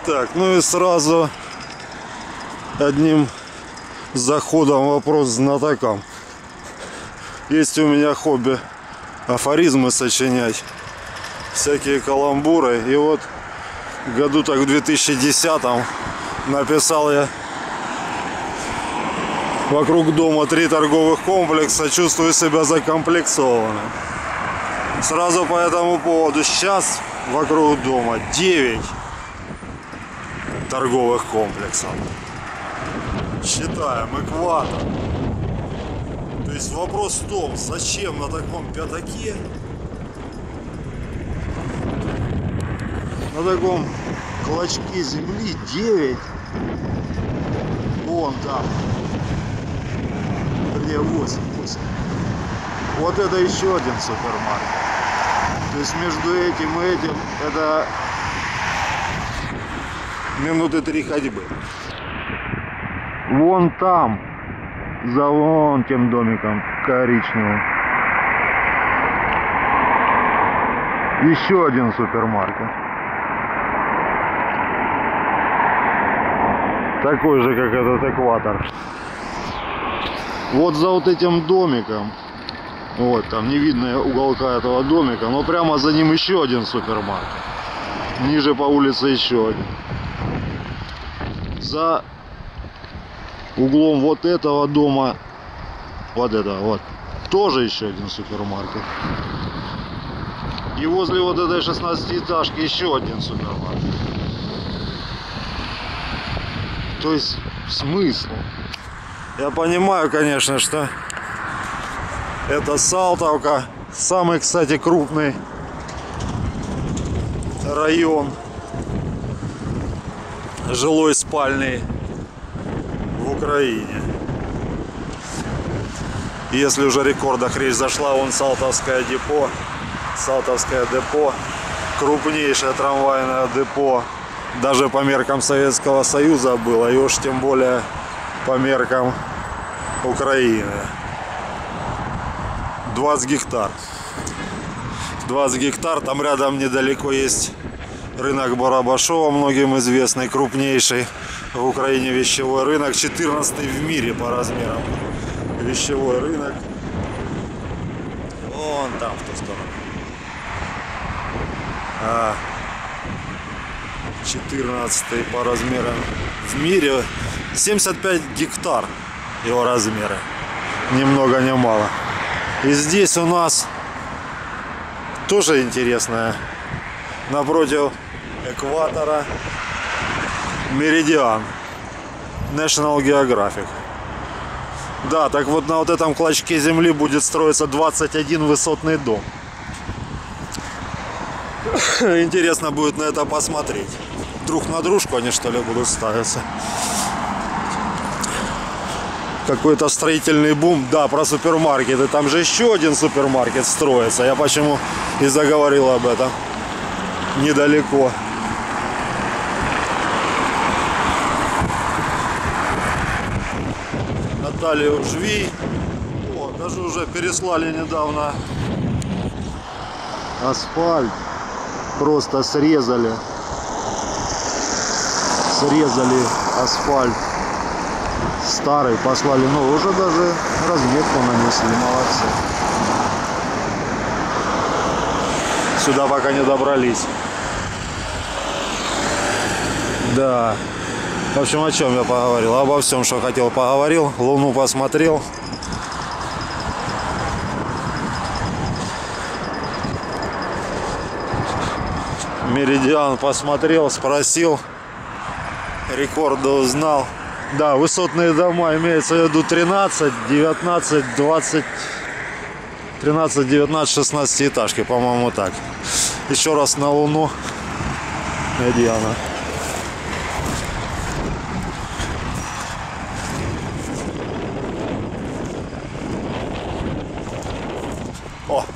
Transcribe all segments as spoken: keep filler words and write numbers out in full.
Так, ну и сразу одним заходом вопрос знатокам. Есть у меня хобби афоризмы сочинять, всякие каламбуры. И вот году так в две тысячи десятом написал я: вокруг дома три торговых комплекса, чувствую себя закомплексованным. Сразу по этому поводу сейчас вокруг дома девять торговых комплексов. Считаем экватор. То есть вопрос в том, зачем на таком пятаке, на таком клочке земли девять, вон там, вернее восемь, восемь. Вот это еще один супермаркет. То есть между этим и этим это минуты три ходьбы. Вон там, за вон тем домиком коричневым, еще один супермаркет. Такой же, как этот экватор. Вот за вот этим домиком, вот там не видно уголка этого домика, но прямо за ним еще один супермаркет. Ниже по улице еще один. За углом вот этого дома, вот это вот, тоже еще один супермаркет. И возле вот этой шестнадцатиэтажки еще один супермаркет. То есть смысл? Я понимаю, конечно, что это Салтовка, самый, кстати, крупный район жилой спальный в Украине. Если уже о рекордах речь зашла, вон Салтовское депо, Салтовское депо, крупнейшее трамвайное депо, даже по меркам Советского Союза было, и уж тем более по меркам Украины. двадцать гектар. двадцать гектар, там рядом недалеко есть рынок Барабашова, многим известный, крупнейший в Украине вещевой рынок, четырнадцатый в мире по размерам вещевой рынок. Вон там, в ту сторону. А, четырнадцатый по размерам в мире, семьдесят пять гектар его размеры, ни много ни мало. И здесь у нас тоже интересное, напротив экватора, Меридиан, National Geographic. Да, так вот на вот этом клочке земли будет строиться двадцать один высотный дом. Интересно будет на это посмотреть. Друг на дружку они, что ли, будут ставиться. Какой-то строительный бум. Да, про супермаркеты. Там же еще один супермаркет строится. Я почему и заговорил об этом. Недалеко. Наталью Жви. О, даже уже переслали недавно асфальт. Просто срезали. Срезали асфальт старый, послали новый. Уже даже разметку нанесли. Молодцы. Сюда пока не добрались. Да. В общем, о чем я поговорил? Обо всем, что хотел, поговорил. Луну посмотрел. Меридиан посмотрел, спросил. Рекорды узнал. Да, высотные дома имеется в виду тринадцать, девятнадцать, двадцать, тринадцать, девятнадцать, шестнадцать этажки, по-моему, так. Еще раз на Луну. Медиана. О!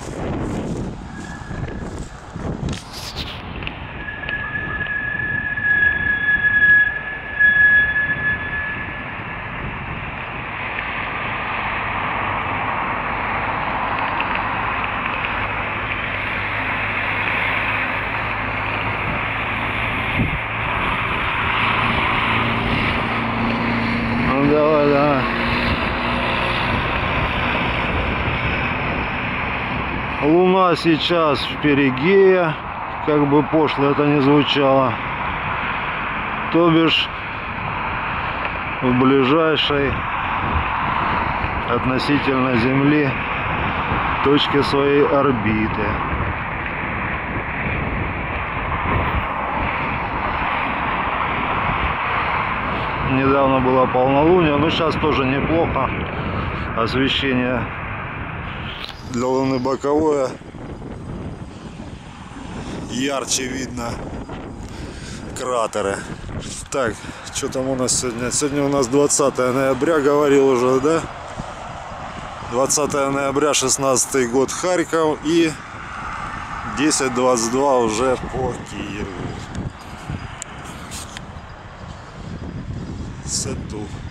Луна сейчас в перигее, как бы пошло это не звучало, то бишь в ближайшей относительно Земли точке своей орбиты. Недавно было полнолуние, но сейчас тоже неплохо. Освещение для Луны боковое. Ярче видно кратеры. Так, что там у нас сегодня? Сегодня у нас двадцатое ноября, говорил уже, да? двадцатое ноября, шестнадцатый год, Харьков, и десять двадцать два уже по Киеву. Сету.